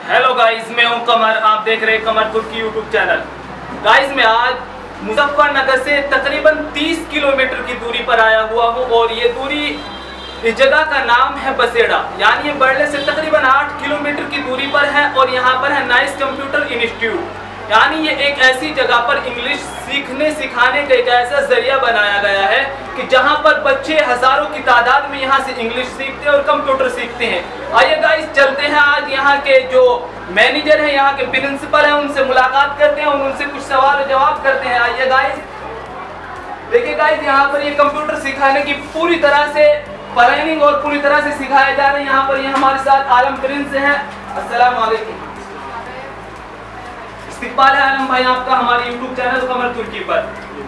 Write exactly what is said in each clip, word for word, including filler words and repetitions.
Hello guys, मैं हूं कमर। आप देख रहे हैं Qamar Turki YouTube channel. Guys, मैं आज मुजफ्फरनगर से तकरीबन तीस किलोमीटर की दूरी पर आया हुआ हूं और ये दूरी, इस जगह का नाम है बसेड़ा, यानी ये बरले से तकरीबन आठ किलोमीटर की दूरी पर है और यहाँ पर है नाइस कंप्यूटर इंस्टीट्यूट। यानी ये एक ऐसी जगह पर इंग्लिश सीखने सिखाने का एक ऐसा जरिया बनाया गया है कि जहाँ पर बच्चे हजारों की तादाद में यहाँ से इंग्लिश सीखते हैं और कंप्यूटर सीखते हैं। आइए गाइस, चलते हैं आज यहाँ के जो मैनेजर हैं, यहाँ के प्रिंसिपल हैं, उनसे मुलाकात करते हैं और उनसे कुछ सवाल जवाब करते हैं। आइए गाइस, देखिए गाइस, यहाँ पर ये कंप्यूटर सिखाने की पूरी तरह से प्लानिंग और पूरी तरह से सिखाया जा रहा है। यहाँ पर ये हमारे साथ आलम प्रिंस हैं। अस्सलाम वालेकुम। इस्तिकबाल है आलम भाई आपका हमारे यूट्यूब चैनल कमर तुर्की पर।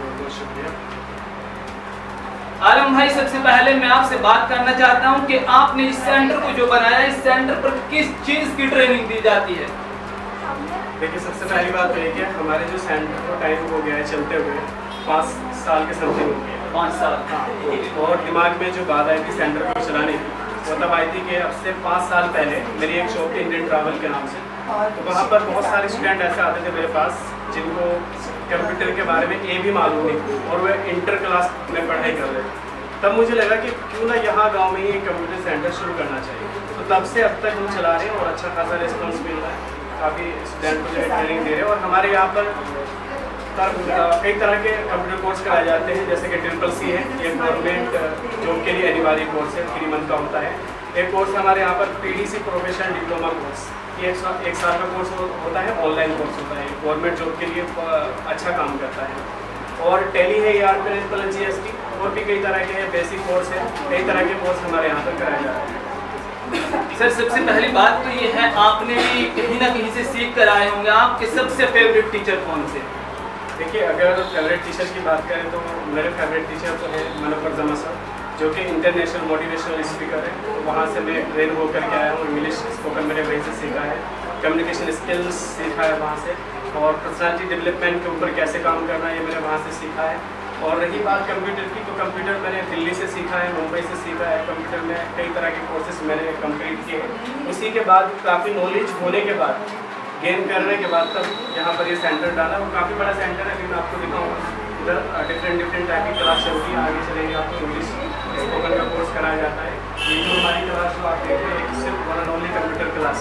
आलम भाई, सबसे पहले मैं आपसे बात करना चाहता हूं कि आपने इस सेंटर को जो बनाया, इस सेंटर पर किस चीज की ट्रेनिंग दी जाती है? देखिए, सबसे पहली बात तो ये कि हमारे जो सेंटर को टाइम हो गया है चलते हुए पाँच साल के समथिंग हो गया। पाँच साल हाँ, और दिमाग में जो बात आई थी सेंटर को चलाने की, वो तब आई थी कि अब से पाँच साल पहले मेरी एक शॉप थी इंडियन ट्रैवल के नाम से। तो वहाँ पर बहुत सारे स्टूडेंट ऐसे आते थे मेरे पास जिनको कंप्यूटर के बारे में ये भी मालूम नहीं और वे इंटर क्लास में पढ़ाई कर रहे थे। तब मुझे लगा कि क्यों ना यहाँ गांव में ही एक कंप्यूटर सेंटर शुरू करना चाहिए। तो तब से अब तक हम चला रहे हैं और अच्छा खासा रिस्पॉन्स मिल रहा है। काफ़ी स्टूडेंट को जो है ट्रेनिंग दे रहे हैं और हमारे यहाँ पर कई तरह के कंप्यूटर कोर्स कराए जाते हैं, जैसे कि ट्रिपल सी है, ये गवर्नमेंट जॉब के लिए अनिवार्य कोर्स है, थ्री मंथ का होता है। एक कोर्स हमारे यहाँ पर P D C professional diploma course, ये एक साल एक साल का कोर्स होता है, ऑनलाइन कोर्स होता है, गवर्नमेंट जॉब के लिए अच्छा काम करता है। और टेली है, आर प्रिंसिपल जी एस टी, और भी कई तरह के बेसिक कोर्स है, कई तरह के कोर्स हमारे यहाँ पर कराए जाते हैं। सर, सबसे पहली बात तो ये है, आपने भी कहीं ना कहीं से सीख कर आए होंगे। आपके सबसे फेवरेट टीचर कौन से? देखिए, अगर फेवरेट टीचर की बात करें तो मेरे फेवरेट टीचर तो है मनोहर जमा सर, जो कि इंटरनेशनल मोटिवेशनल स्पीकर है। तो वहाँ से मैं ट्रेन हो करके आया हूँ। इंग्लिश स्पोकन मैंने वहीं से सीखा है, कम्युनिकेशन स्किल्स सीखा है वहाँ से, और पर्सनालिटी डेवलपमेंट के ऊपर कैसे काम करना है ये मैंने वहाँ से सीखा है। और रही बात कंप्यूटर की, तो कंप्यूटर मैंने दिल्ली से सीखा है, मुंबई से सीखा है। कंप्यूटर में कई तरह के कोर्सेज मैंने कंप्लीट किए। उसी के बाद काफ़ी नॉलेज होने के बाद, गेन करने के बाद तब यहाँ पर ये सेंटर डाला। और काफ़ी बड़ा सेंटर है, अभी मैं आपको दिखाऊंगा। इधर डिफरेंट डिफरेंट टाइप की क्लास चलती है। आगे चलेंगे आपको इंग्लिश स्पोकन का कोर्स कराया जाता है। ये जो हमारी क्लास जो आप देख रहे हैं, सिर्फ one and only computer class.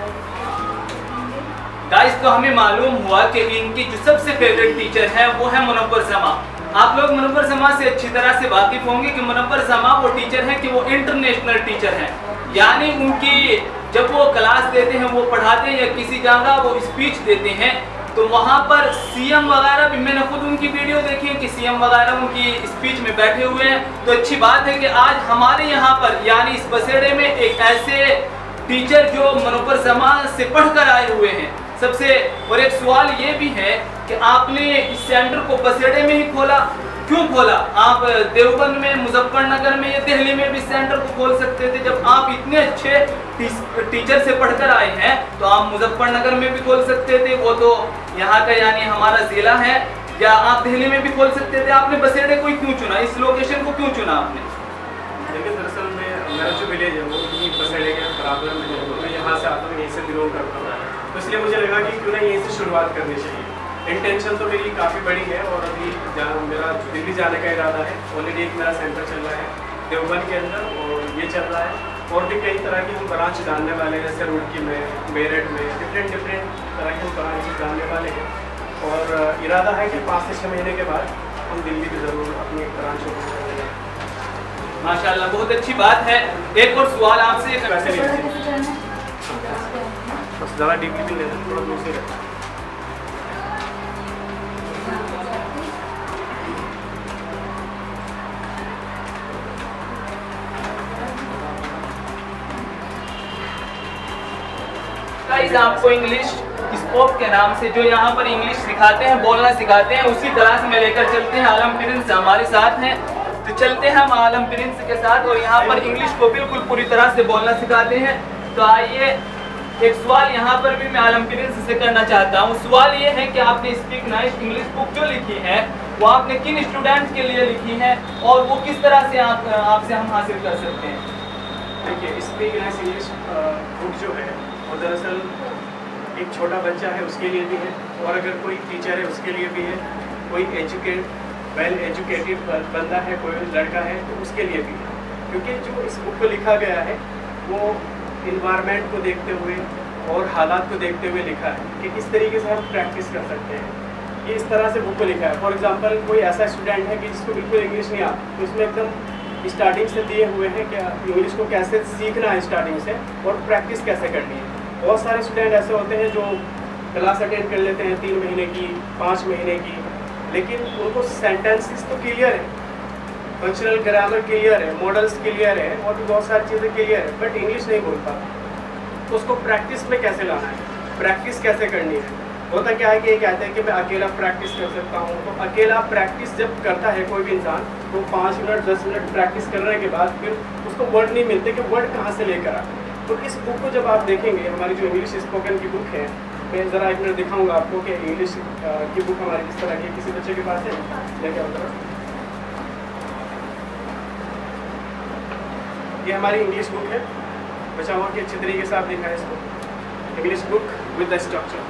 Guys, तो हमें मालूम हुआ कि इनकी जो सबसे फेवरेट टीचर है वो है मुनव्वर समा। आप लोग मुनव्वर समा से अच्छी तरह से वाकिफ होंगे कि मुनव्वर समा वो टीचर हैं कि वो इंटरनेशनल टीचर हैं। यानी उनकी जब वो क्लास देते हैं, वो पढ़ाते हैं या किसी जगह वो स्पीच देते हैं, तो वहाँ पर सीएम वगैरह भी, मैंने खुद उनकी वीडियो देखी है कि सीएम वगैरह उनकी स्पीच में बैठे हुए हैं। तो अच्छी बात है कि आज हमारे यहाँ पर यानी इस बसेड़े में एक ऐसे टीचर जो मुनव्वर समा से पढ़ कर आए हुए हैं। सबसे और एक सवाल ये भी है कि आपने इस सेंटर को बसेड़े में ही खोला, क्यों खोला? आप देवबंद में, मुजफ्फरनगर में या दिल्ली में भी सेंटर को खोल सकते थे। जब आप इतने अच्छे टीचर से पढ़कर आए हैं तो आप मुजफ्फरनगर में भी खोल सकते थे, वो तो यहाँ का यानी हमारा जिला है, या आप दिल्ली में भी खोल सकते थे। आपने बसेड़े को क्यों चुना, इस लोकेशन को क्यों चुना आपने? देखिए, दरअसल में मेरा जो विलेज है वो भी बसेड़े के बराबर में है, तो मैं यहाँ से आता हूँ, यहीं से बिलोंग करता हूँ। तो इसलिए मुझे लगा कि क्यों ना यहीं से शुरुआत करनी चाहिए। इंटेंशन तो मेरी काफ़ी बड़ी है और अभी जहाँ मेरा दिल्ली जाने का इरादा है। ऑलरेडी एक मेरा सेंटर चल रहा है देवबंद के अंदर और ये चल रहा है, और भी कई तरह की हम ब्रांच डालने वाले हैं, जैसे रुड़की में, मेरठ में, डिफरेंट डिफरेंट तरह की हम ब्रांच डालने वाले हैं। और इरादा है कि पाँच से छः महीने के बाद हम दिल्ली भी ज़रूर अपनी एक ब्रांच ओपन करेंगे। माशाल्लाह, बहुत अच्छी बात है। एक और सवाल आपसे, वैसे नहीं बस ज़्यादा डीपली भी लेना, थोड़ा दूर से रहता है। गाइस, आपको इंग्लिश स्पोक के नाम से जो यहाँ पर इंग्लिश सिखाते हैं, बोलना सिखाते हैं, उसी क्लास में लेकर चलते हैं। आलम प्रिंस हमारे साथ हैं, तो चलते हैं हम आलम प्रिंस के साथ और यहाँ पर इंग्लिश को बिल्कुल पूरी तरह से बोलना सिखाते हैं। तो आइए, एक सवाल यहाँ पर भी मैं आलम प्रिंस से करना चाहता हूँ। सवाल ये है कि आपने स्पीक नाइस इंग्लिश बुक जो लिखी है वो आपने किन स्टूडेंट्स के लिए लिखी है और वो किस तरह से आप आपसे हम हासिल कर सकते हैं? देखिए, स्पीक नाइस इंग्लिश बुक जो है वो दरअसल एक छोटा बच्चा है उसके लिए भी है, और अगर कोई टीचर है उसके लिए भी है, कोई एजुकेट वेल एजुकेटेड बंदा है, कोई लड़का है तो उसके लिए भी है। क्योंकि जो इस बुक को लिखा गया है वो इन्वायरमेंट को देखते हुए और हालात को देखते हुए लिखा है कि किस तरीके से हम प्रैक्टिस कर सकते हैं। ये इस तरह से बुक को लिखा है। फॉर एग्जांपल कोई ऐसा स्टूडेंट है कि जिसको बिल्कुल इंग्लिश नहीं आती, तो उसमें एकदम स्टार्टिंग से दिए हुए हैं कि इंग्लिश को कैसे सीखना है स्टार्टिंग से और प्रैक्टिस कैसे करनी है। बहुत सारे स्टूडेंट ऐसे होते हैं जो क्लास अटेंड कर लेते हैं तीन महीने की, पाँच महीने की, लेकिन उनको सेंटेंसेस तो क्लियर है, फंक्शनल ग्रामर क्लियर है, मॉडल्स क्लियर है और भी बहुत सारी चीज़ें क्लियर है, बट इंग्लिश नहीं बोल पाता। तो उसको प्रैक्टिस में कैसे लाना है, प्रैक्टिस कैसे करनी है। होता क्या है कि ये कहते हैं कि मैं अकेला प्रैक्टिस कर सकता हूँ, तो अकेला प्रैक्टिस जब करता है कोई भी इंसान तो पाँच मिनट दस मिनट प्रैक्टिस करने के बाद फिर उसको वर्ड नहीं मिलते कि वर्ड कहाँ से लेकर आ। तो इस बुक को जब आप देखेंगे, हमारी जो इंग्लिश स्पोकन की बुक है, मैं ज़रा एक मिनट दिखाऊंगा आपको कि इंग्लिश की बुक हमारी किस तरह की है। किसी बच्चे के पास है लेके आओ। ये हमारी इंग्लिश बुक है, बच्चा हुआ कि अच्छी तरीके से आप दिखाएं इसको। English book with the structure.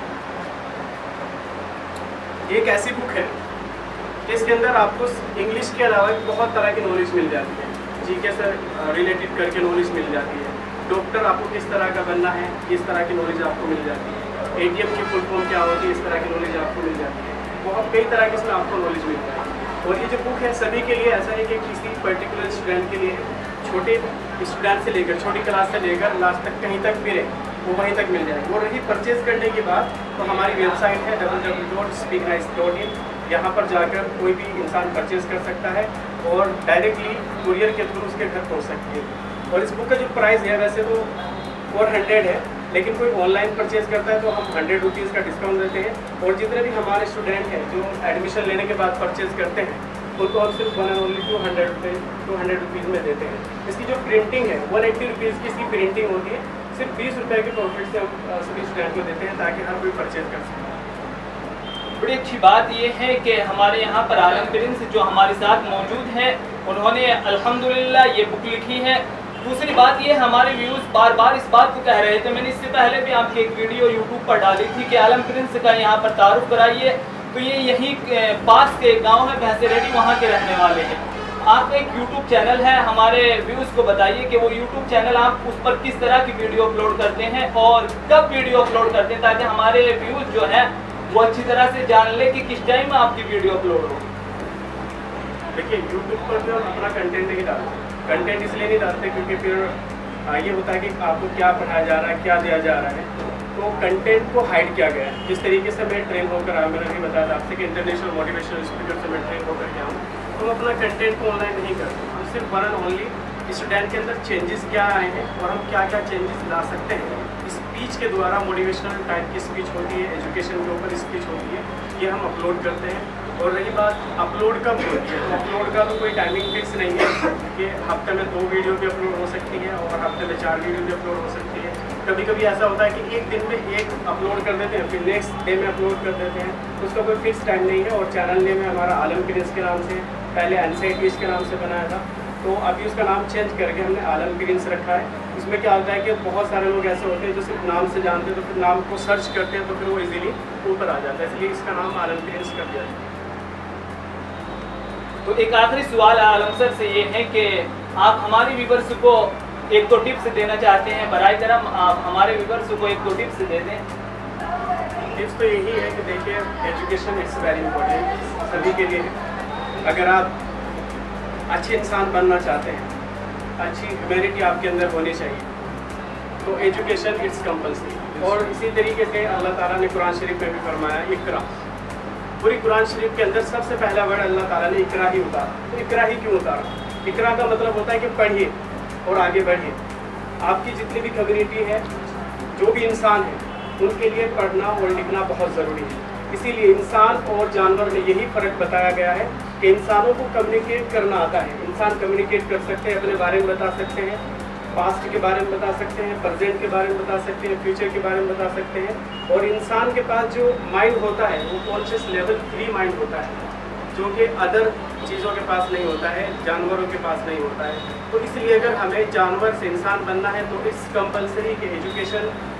ये एक ऐसी बुक है कि इसके अंदर आपको इंग्लिश के अलावा बहुत तरह की नॉलेज मिल जाती है, जीके से रिलेटेड करके नॉलेज मिल जाती है, डॉक्टर आपको किस तरह का बनना है इस तरह की नॉलेज आपको मिल जाती है, एटीएम की फुल फॉर्म क्या होती है इस तरह की नॉलेज आपको मिल जाती है। बहुत कई तरह की इसमें आपको नॉलेज मिलता है। और ये जो बुक है सभी के लिए ऐसा है कि किसी पर्टिकुलर स्टूडेंट के लिए, छोटे स्टूडेंट से लेकर छोटी क्लास से लेकर लास्ट तक कहीं तक भी रहे वो वहीं तक मिल जाएगी। और रही परचेज करने की बात, तो हमारी वेबसाइट है W W W dot speak nice dot in. यहाँ पर जाकर कोई भी इंसान परचेज कर सकता है और डायरेक्टली कुरियर के थ्रू उसके घर पहुँच सकती है। और इस बुक का जो प्राइस है वैसे तो फोर हंड्रेड है, लेकिन कोई ऑनलाइन परचेज करता है तो हम हंड्रेड रुपीज़ का डिस्काउंट देते हैं। और जितने भी हमारे स्टूडेंट हैं जो एडमिशन लेने के बाद परचेज करते हैं उनको हम सिर्फ one and only two hundred rupees two hundred rupees में देते हैं। इसकी जो प्रिंटिंग है वन एट्टी रुपीज़ की इसकी प्रिंटिंग होती है। सिर्फ बीस रुपये के प्रॉफिट से हम सभी स्टूडेंट को देते हैं ताकि हर कोई परचेज कर सके। बड़ी अच्छी बात यह है कि हमारे यहाँ पर आलम प्रिंस जो हमारे साथ मौजूद हैं, उन्होंने अल्हम्दुलिल्लाह ये बुक लिखी है। दूसरी बात ये, हमारे व्यूज़ बार बार इस बात को कह रहे थे, मैंने इससे पहले भी आपकी एक वीडियो यूट्यूब पर डाली थी कि आलम प्रिंस का यहाँ पर तारुफ कराइए। तो ये यहीं पास के गांव है भैंसे रेडी, वहाँ के रहने वाले हैं। आपका एक यूट्यूब चैनल है, हमारे व्यूज़ को बताइए कि वो यूट्यूब चैनल आप उस पर किस तरह की वीडियो अपलोड करते हैं और कब वीडियो अपलोड करते हैं, ताकि हमारे व्यूज़ जो है वो अच्छी तरह से जान ले कि किस टाइम में आपकी वीडियो अपलोड हो। देखिए यूट्यूब पर जो अपना कंटेंट नहीं डालते, कंटेंट इसलिए नहीं डालते क्योंकि फिर ये होता है कि आपको क्या पढ़ाया जा रहा है, क्या दिया जा रहा है, तो कंटेंट को हाइड किया गया है। जिस तरीके से मैं ट्रेन होकर आया, मैंने भी बताया आपसे कि इंटरनेशनल मोटिवेशनल स्पीकर से मैं ट्रेन होकर के आऊँ, तो हम अपना कंटेंट को ऑनलाइन नहीं करते। हम सिर्फ वन एंड ओनली स्टूडेंट के अंदर चेंजेस क्या आए हैं और हम क्या क्या चेंजेस ला सकते हैं। स्पीच के द्वारा मोटिवेशनल टाइप की स्पीच होती है, एजुकेशन के ऊपर स्पीच होती है, ये हम अपलोड करते हैं। और रही बात अपलोड कब होती है, तो अपलोड का तो कोई टाइमिंग फिक्स नहीं है कि हफ्ते में दो वीडियो भी अपलोड हो सकती है और हफ्ते में चार वीडियो भी अपलोड हो सकती है। कभी कभी ऐसा होता है कि एक दिन में एक अपलोड कर देते हैं, फिर नेक्स्ट डे में अपलोड कर देते हैं, उसका कोई फिक्स टाइम नहीं है। और चैनल नेम है हमारा आलम प्रिंस के नाम से, पहले अनसाइड ईस्ट के नाम से बनाया था, तो अभी उसका नाम चेंज करके हमने आलम प्रिंस रखा है। इसमें क्या होता है कि बहुत सारे लोग ऐसे होते हैं जो सिर्फ नाम से जानते हैं, तो फिर नाम को सर्च करते हैं तो फिर वो इजीली ऊपर आ जाता है, इसलिए इसका नाम आलम प्रिंस कर दिया है। तो एक आखिरी सवाल आलम सर से ये है कि आप हमारे व्यूवर्स को एक दो टिप्स देना चाहते हैं, बराए करम आप हमारे व्यूवर्स को एक दो टिप्स दे दें। टिप्स तो यही है कि देखिए एजुकेशन इट्स वेरी इंपॉर्टेंट सभी के लिए। अगर आप अच्छे इंसान बनना चाहते हैं, अच्छी ह्यूमैनिटी आपके अंदर होनी चाहिए, तो एजुकेशन इट्स कंपल्सरी। और इसी तरीके से अल्लाह ताला ने कुरान शरीफ में भी फरमाया इकरा। पूरी कुरान शरीफ के अंदर सबसे पहला वर्ड अल्लाह ताला ने इकरा ही उतारा। तो इकरा ही क्यों उतारा? इकरा का मतलब होता है कि पढ़िए और आगे बढ़िए। आपकी जितनी भी कम्युनिटी है, जो भी इंसान है, उनके लिए पढ़ना और लिखना बहुत ज़रूरी है। इसीलिए इंसान और जानवर में यही फ़र्क बताया गया है कि इंसानों को कम्युनिकेट करना आता है। इंसान कम्युनिकेट कर सकते हैं, अपने बारे में बता सकते हैं, पास्ट के बारे में बता सकते हैं, प्रेजेंट के बारे में बता सकते हैं, फ्यूचर के बारे में बता सकते हैं। और इंसान के पास जो माइंड होता है वो कॉन्शियस लेवल थ्री माइंड होता है, जो कि अदर चीज़ों के पास नहीं होता है, जानवरों के पास नहीं होता है। तो इसलिए अगर हमें जानवर से इंसान बनना है तो इस कंपलसरी के एजुकेशन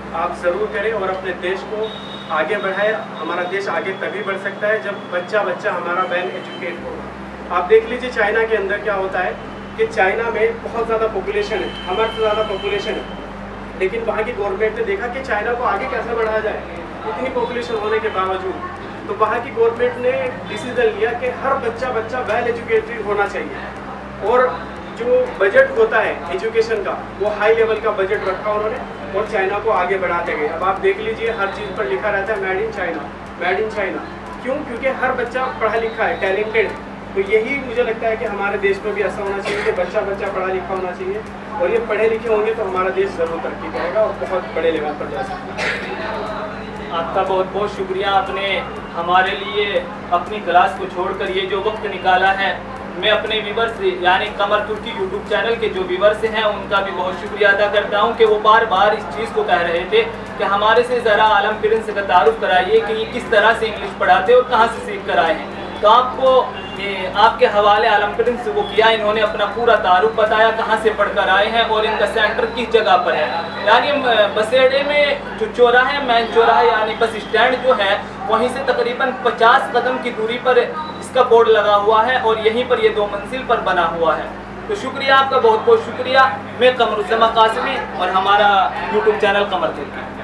आप ज़रूर करें और अपने देश को आगे बढ़ाएं। हमारा देश आगे तभी बढ़ सकता है जब बच्चा बच्चा हमारा वेल एजुकेट होगा। आप देख लीजिए चाइना के अंदर क्या होता है कि चाइना में बहुत ज़्यादा पॉपुलेशन है, हमारे से ज़्यादा पॉपुलेशन है, लेकिन वहाँ की गवर्नमेंट ने देखा कि चाइना को आगे कैसे बढ़ाया जाए इतनी पॉपुलेशन होने के बावजूद। तो वहाँ की गवर्नमेंट ने डिसीजन लिया कि हर बच्चा बच्चा वेल एजुकेटेड होना चाहिए और जो बजट होता है एजुकेशन का वो हाई लेवल का बजट रखा उन्होंने और चाइना को आगे बढ़ाते गए। अब आप देख लीजिए हर चीज़ पर लिखा रहता है made in China, made in China. क्यों? क्योंकि हर बच्चा पढ़ा लिखा है, टैलेंटेड है। तो यही मुझे लगता है कि हमारे देश में भी ऐसा होना चाहिए कि बच्चा बच्चा पढ़ा लिखा होना चाहिए और ये पढ़े लिखे होंगे तो हमारा देश ज़रूर तरक्की करेगा और बहुत बड़े लेवल पर जा सकता है। आपका बहुत बहुत शुक्रिया, आपने हमारे लिए अपनी क्लास को छोड़कर ये जो वक्त निकाला है। मैं अपने व्यूवर्स यानी कमर तुर्की यूट्यूब चैनल के जो व्यूवर्स हैं उनका भी बहुत शुक्रिया अदा करता हूं कि वो बार बार इस चीज़ को कह रहे थे कि हमारे से ज़रा आलम प्रिंस का तारुफ कराइए कि ये किस तरह से इंग्लिश पढ़ाते और कहाँ से सीख कर आए हैं। तो आपको आपके हवाले आलम प्रिंस वो किया, इन्होंने अपना पूरा तारुफ बताया, कहाँ से पढ़कर आए हैं और इनका सेंटर किस जगह पर है। यानी बसेड़े में जो चौराहा है, मैन चौराहा यानी बस स्टैंड जो है वहीं से तकरीबन पचास कदम की दूरी पर इसका बोर्ड लगा हुआ है और यहीं पर ये दो मंजिल पर बना हुआ है। तो शुक्रिया आपका, बहुत बहुत शुक्रिया। मैं कमरुज़्ज़मा कासिमी और हमारा यूट्यूब चैनल कमर तुर्की।